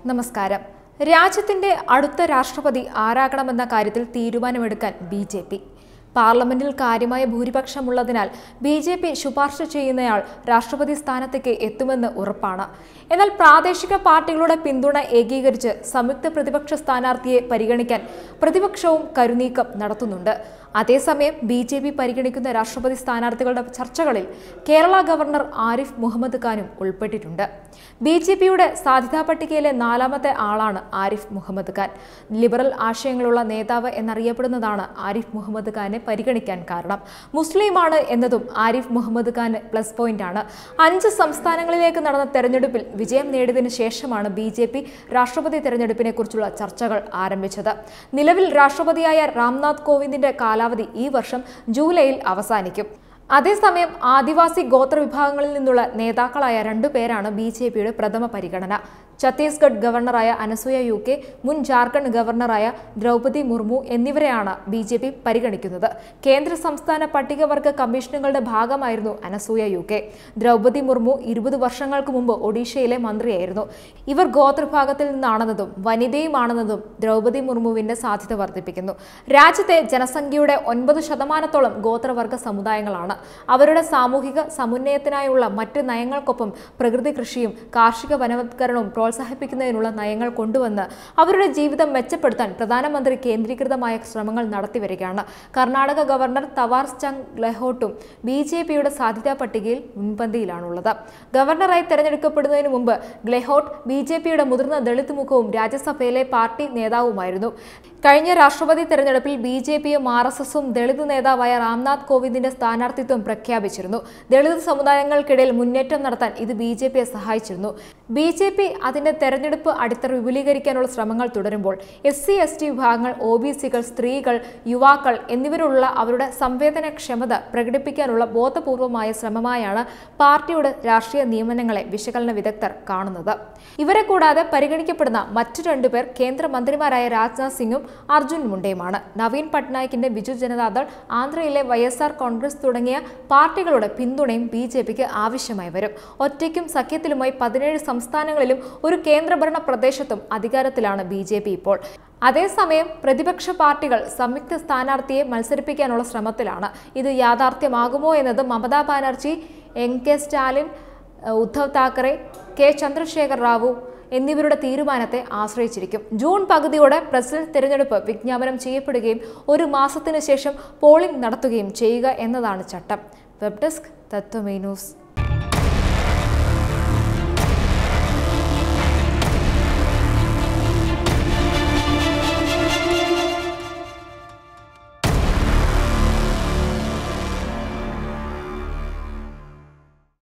നമസ്കാരം. രാജ്യത്തിന്റെ അടുത്ത രാഷ്ട്രപതി ആരാകണമെന്ന കാര്യത്തിൽ തീരുമാനമെടുക്കാൻ ബിജെപി. പാർലമെന്റിൽ കാര്യമായ ഭൂരിപക്ഷമുള്ളതിനാൽ ബിജെപി ശുപാർശ ചെയ്യുന്നയാൾ രാഷ്ട്രപതി സ്ഥാനത്തേക്ക് എത്തുമെന്ന് ഉറപ്പാണ്. എന്നാൽ പ്രാദേശിക പാർട്ടികളുടെ പിന്തുണ ഏകീകരിച്ച് സംയുക്ത പ്രതിപക്ഷ സ്ഥാനാർത്ഥിയെ പരിഗണിക്കാൻ പ്രതിപക്ഷവും കരുനീക്കം നടത്തുന്നുണ്ട്. അതേസമയം ബിജെപി പരിഗണിക്കുന്ന രാഷ്ട്രപതി സ്ഥാനാർത്ഥികളുടെ ചർച്ചകളിൽ കേരള ഗവർണർ ആരിഫ് മുഹമ്മദ് ഖാനും ഉൾപ്പെട്ടിട്ടുണ്ട്. ബിജെപിയുടെ സാധ്യതാ പട്ടികയിലെ 4ാമത്തെ ആളാണ് ആരിഫ് മുഹമ്മദ് ഖാൻ. ലിബറൽ ആശയങ്ങളുള്ള നേതാവ് എന്നറിയപ്പെടുന്നതാണ് ആരിഫ് മുഹമ്മദ് ഖാനെ പരിഗണിക്കാൻ കാരണം. മുസ്ലിമാണ് എന്നതും ആരിഫ് മുഹമ്മദ് ഖാന് പ്ലസ് പോയിന്റാണ്. 5 സംസ്ഥാനങ്ങളിലേക്ക് നടന്ന തെരഞ്ഞെടുപ്പിൽ വിജയം നേടിയതിനു ശേഷമാണ് ബിജെപി രാഷ്ട്രപതി തെരഞ്ഞെടുപ്പിനെ കുറിച്ചുള്ള ചർച്ചകൾ ആരംഭിച്ചത്. നിലവിൽ രാഷ്ട്രപതിയായ രാംനാഥ് കോവിന്ദിന്റെ കാലാവധി ഈ വർഷം ജൂലൈയിൽ അവസാനിക്കും. അതേസമയം ആദിവാസി ഗോത്ര വിഭാഗങ്ങളിൽ നിന്നുള്ള നേതാക്കളായ 2 പേരാണ് ബിജെപിയുടെ പ്രഥമ പരിഗണന. ഛത്തീസ്ഗഡ് ഗവർണറായ അനസൂയ യുകെ, മുൻ ജാർഖണ്ഡ് ഗവർണറായ ദ്രൗപദി മുർമു എന്നിവരെയാണ് ബിജെപി പരിഗണിക്കുന്നത്. കേന്ദ്ര സംസ്ഥാന പട്ടികവർഗ കമ്മീഷനുകളുടെ ഭാഗമായിരുന്നു അനസൂയ യുകെ. ദ്രൗപദി മുർമു 20 വർഷങ്ങൾക്ക് മുമ്പ് ഒഡീഷയിലെ മന്ത്രിയായിരുന്നു. ഇവർ ഗോത്രവിഭാഗത്തിൽ നിന്നാണെന്നതും വനിതയുമാണെന്നതും ദ്രൗപദി മുർമുവിന്റെ സാധ്യത വർദ്ധിപ്പിക്കുന്നു. രാജ്യത്തെ ജനസംഖ്യയുടെ 9% ഗോത്രവർഗ സമുദായങ്ങളാണ്. അവരുടെ സാമൂഹിക സമുന്നയത്തിനായുള്ള മറ്റ് നയങ്ങൾക്കൊപ്പം പ്രകൃതി കൃഷിയും കാർഷിക വനവത്കരണവും പ്രോത്സാഹിപ്പിക്കുന്നതിനുള്ള നയങ്ങൾ കൊണ്ടുവന്ന് അവരുടെ ജീവിതം മെച്ചപ്പെടുത്താൻ പ്രധാനമന്ത്രി കേന്ദ്രീകൃതമായ ശ്രമങ്ങൾ നടത്തിവരികയാണ്. കർണാടക ഗവർണർ തവാർ ചന്ദ് ഗെഹ്ലോട്ടും ബിജെപിയുടെ സാധ്യതാ പട്ടികയിൽ മുൻപന്തിയിലാണുള്ളത്. ഗവർണറായി തെരഞ്ഞെടുക്കപ്പെടുന്നതിന് മുമ്പ് ഗെഹ്ലോട്ട് ബിജെപിയുടെ മുതിർന്ന ദളിത് മുഖവും രാജ്യസഭയിലെ പാർട്ടി നേതാവുമായിരുന്നു. കഴിഞ്ഞ രാഷ്ട്രപതി തെരഞ്ഞെടുപ്പിൽ ബിജെപിയും RSSും ദളിത് നേതാവായ രാംനാഥ് കോവിന്ദിന്റെ സ്ഥാനാർത്ഥിത്വം പ്രഖ്യാപിച്ചിരുന്നു. ദളിത് സമുദായങ്ങൾക്കിടയിൽ മുന്നേറ്റം നടത്താൻ ഇത് ബിജെപിയെ സഹായിച്ചിരുന്നു. ബിജെപി അതിന്റെ തെരഞ്ഞെടുപ്പ് അടിത്തറ വിപുലീകരിക്കാനുള്ള ശ്രമങ്ങൾ തുടരുമ്പോൾ SC/ST വിഭാഗങ്ങൾ, OBCകൾ, സ്ത്രീകൾ, യുവാക്കൾ എന്നിവരുള്ള അവരുടെ സംവേദനക്ഷമത പ്രകടിപ്പിക്കാനുള്ള ബോധപൂർവമായ ശ്രമമായാണ് പാർട്ടിയുടെ രാഷ്ട്രീയ നിയമനങ്ങളെ വിശകലന വിദഗ്ധർ കാണുന്നത്. ഇവരെ കൂടാതെ പരിഗണിക്കപ്പെടുന്ന മറ്റു 2 പേർ കേന്ദ്രമന്ത്രിമാരായ രാജ്നാഥ് സിംഗും അർജുൻ മുണ്ടയുമാണ്. നവീൻ പട്നായിക്കിന്റെ ബിജു ജനതാദൾ, ആന്ധ്രയിലെ YSR കോൺഗ്രസ് തുടങ്ങിയ പാർട്ടികളുടെ പിന്തുണയും ബിജെപിക്ക് ആവശ്യമായി വരും. ഒറ്റയ്ക്കും സഖ്യത്തിലുമായി 17 സംസ്ഥാനങ്ങളിലും ഒരു കേന്ദ്രഭരണ പ്രദേശത്തും അധികാരത്തിലാണ് ബിജെപി ഇപ്പോൾ. അതേസമയം പ്രതിപക്ഷ പാർട്ടികൾ സംയുക്ത സ്ഥാനാർത്ഥിയെ മത്സരിപ്പിക്കാനുള്ള ശ്രമത്തിലാണ്. ഇത് യാഥാർത്ഥ്യമാകുമോ എന്നത് മമതാ ബാനർജി, NK സ്റ്റാലിൻ, ഉദ്ധവ് താക്കറെ, K ചന്ദ്രശേഖർ റാവു എന്നിവരുടെ തീരുമാനത്തെ ആശ്രയിച്ചിരിക്കും. ജൂൺ പകുതിയോടെ പ്രസിഡന്റ് തിരഞ്ഞെടുപ്പ് വിജ്ഞാപനം ചെയ്യപ്പെടുകയും 1 മാസത്തിനു ശേഷം പോളിംഗ് നടത്തുകയും ചെയ്യുക എന്നതാണ് ചട്ടം. Web desk Tatwamayi news.